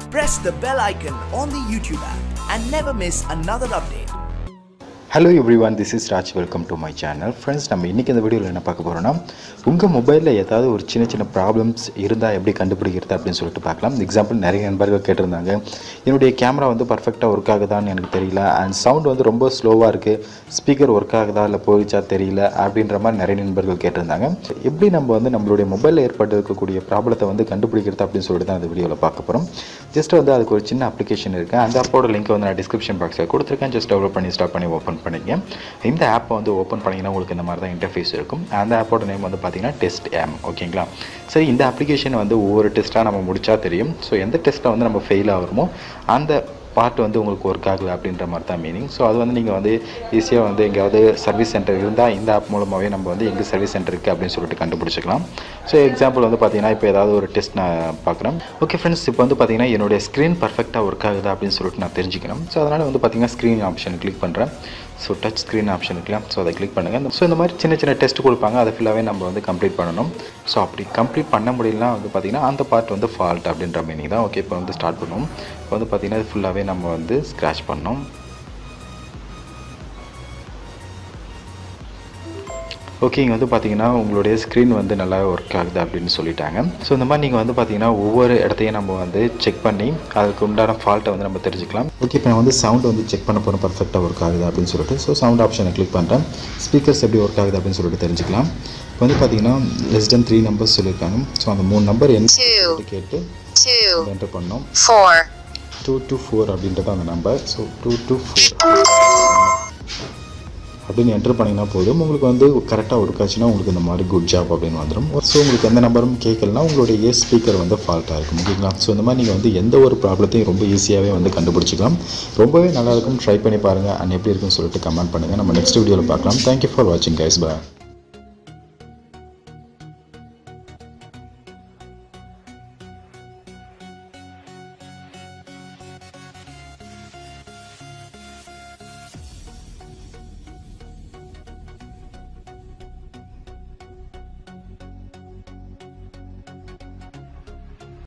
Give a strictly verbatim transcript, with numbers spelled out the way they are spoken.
Press the bell icon on the YouTube app and never miss another update. Hello everyone, this is Raj. Welcome to my channel. Friends, நம்ம இன்னைக்கு இந்த வீடியோல என்ன பார்க்க போறோம்னா உங்க மொபைல்ல ஏதாவது ஒரு சின்ன சின்ன ப்ராப்ளம்ஸ் இருந்தா எப்படி கண்டுபிடிக்கிறது அப்படினு சொல்லிட்டு பார்க்கலாம். எக்ஸாம்பிள் நிறைய நண்பர்கள் கேட்டிருந்தாங்க. என்னுடைய கேமரா வந்து பெர்ஃபெக்ட்டா வர்க் ஆகுதான்னு எனக்கு தெரியல and சவுண்ட் வந்து ரொம்ப ஸ்லோவா இருக்கு. ஸ்பீக்கர் வர்க் ஆகுதா இல்ல போயிச்சா தெரியல அப்படின்ற மாதிரி நிறைய நண்பர்கள் கேட்டிருந்தாங்க. எப்படி நம்ம வந்து நம்மளுடைய மொபைல்ல ஏற்பட்டிருக்கக்கூடிய ப்ராப்ளத்தை வந்து கண்டுபிடிக்கிறது அப்படினு சொல்லிட்டு தான் இந்த வீடியோல பார்க்க போறோம். ஜஸ்ட் வந்து அதுக்கு ஒரு சின்ன அப்ளிகேஷன் இருக்கு. அந்த ஆப்போட லிங்க் வந்து நான் டிஸ்கிரிப்ஷன் பாக்ஸ்ல கொடுத்திருக்கேன். ஜஸ்ட் டவுன்லோட் பண்ணி ஸ்டார்ட் பண்ணி ஓபன் பண்ணிங்க. இந்த ஆப்பை வந்து ஓபன் பண்ணீங்கன்னா உங்களுக்கு இந்த மாதிரி தான் இன்டர்ஃபேஸ் இருக்கும். அந்த ஆப்போட நேம் வந்து பார்த்தீங்கன்னா TestM. ஓகேங்களா? சரி, இந்த அப்ளிகேஷன் வந்து ஒவ்வொரு டெஸ்ட்டாக நம்ம முடிச்சா தெரியும். ஸோ எந்த டெஸ்ட்டில் வந்து நம்ம ஃபெயில் ஆகிறோமோ அந்த பார்ட் வந்து உங்களுக்கு ஒர்க் ஆகலை அப்படின்ற மாதிரி தான் மீனிங். ஸோ அது வந்து நீங்கள் வந்து ஈஸியாக வந்து எங்கேயாவது சர்வீஸ் சென்டர் இருந்தால் இந்த ஆப் மூலமாகவே நம்ம வந்து எங்கே சர்வீஸ் சென்டர் இருக்குது அப்படின்னு சொல்லிட்டு கண்டுபிடிச்சிக்கலாம். ஸோ எக்ஸாம்பிள் வந்து பார்த்தீங்கன்னா இப்போ ஏதாவது ஒரு டெஸ்ட் நான் பார்க்குறேன். ஓகே ஃப்ரெண்ட்ஸ், இப்போ வந்து பார்த்தீங்கன்னா என்னுடைய ஸ்க்ரீன் பர்ஃபெக்டாக ஒர்க் ஆகுதா அப்படின்னு சொல்லிட்டு நான் தெரிஞ்சுக்கணும். ஸோ அதனால் வந்து பார்த்தீங்கன்னா ஸ்க்ரீன் ஆப்ஷன் கிளிக் பண்ணுறேன். ஸோ டச் ஸ்க்ரீன் ஆப்ஷன் இருக்கலாம். ஸோ அதை கிளிக் பண்ணுங்கள். ஸோ இந்த மாதிரி சின்ன சின்ன டெஸ்ட் கொடுப்பாங்க, அதை ஃபுல்லாகவே நம்ம வந்து கம்ப்ளீட் பண்ணணும். ஸோ அப்படி கம்ப்ளீட் பண்ண முடியலனா வந்து பார்த்திங்கன்னா அந்த பார்ட் வந்து ஃபால்ட் அப்படின்ற மீனிங் தான். ஓகே, இப்போ வந்து ஸ்டார்ட் பண்ணுவோம். இப்போ வந்து பார்த்திங்கன்னா இது ஃபுல்லாகவே நம்ம வந்து ஸ்க்ராட்ச் பண்ணோம். ஓகே, இங்கே வந்து பார்த்தீங்கன்னா உங்களுடைய ஸ்க்ரீன் வந்து நல்லா ஒர்க் ஆகுது அப்படின்னு சொல்லிட்டாங்க. ஸோ இந்த மாதிரி நீங்கள் வந்து பார்த்தீங்கன்னா ஒவ்வொரு இடத்தையும் நம்ம வந்து செக் பண்ணி அதுக்கு உண்டான ஃபால்ட்டை வந்து நம்ம தெரிஞ்சுக்கலாம். ஓகே, இப்போ நான் வந்து சவுண்ட் வந்து செக் பண்ண போகிறேன் பர்ஃபெக்டாக ஒர்க் ஆகுது அப்படின்னு சொல்லிட்டு. ஸோ சவுண்ட் ஆப்ஷனை கிளிக் பண்ணுறேன். ஸ்பீக்கர்ஸ் எப்படி ஒர்க் ஆகுது அப்படின்னு சொல்லிட்டு தெரிஞ்சுக்கலாம். இப்போ வந்து பார்த்தீங்கன்னா லெஸ் தென் த்ரீ நம்பர்ஸ் சொல்லியிருக்காங்க. ஸோ அந்த மூணு நம்பர் என்ன கேட்டு என்டர் பண்ணோம். டூ டூ ஃபோர் அப்படின்றது அந்த number. So two two four அப்படின்னு என்டர் பண்ணிங்கன்னா போதும். உங்களுக்கு வந்து கரெக்டாக ஒர்க் ஆச்சுன்னா உங்களுக்கு இந்த மாதிரி குட் ஜாப் அப்படின்னு வந்துடும். ஸோ உங்களுக்கு எந்த நம்பரும் கேட்கலனா உங்களுடைய ஸ்பீக்கர் வந்து ஃபால்ட்டாக இருக்கும். ஓகேங்களா? ஸோ இந்த மாதிரி நீங்கள் வந்து எந்த ஒரு ப்ராப்ளத்தையும் ரொம்ப ஈஸியாகவே வந்து கண்டுபிடிச்சிக்கலாம். ரொம்பவே நல்லாயிருக்கும். ட்ரை பண்ணி பாருங்கள். அண்ட் எப்படி இருக்குன்னு சொல்லிட்டு கமெண்ட் பண்ணுங்கள். நம்ம நெக்ஸ்ட் வீடியோவில் பார்க்கலாம். தேங்க்யூ ஃபார் வாட்சிங் கைஸ். பாய்.